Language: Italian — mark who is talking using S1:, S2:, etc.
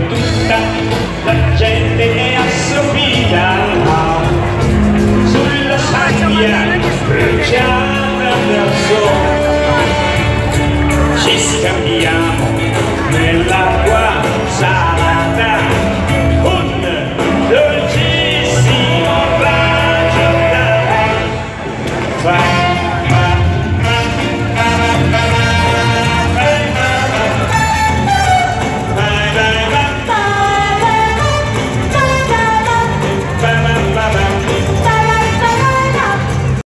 S1: tutta la gente è assopita sulla sabbia bruciata dal sole, ci scambiamo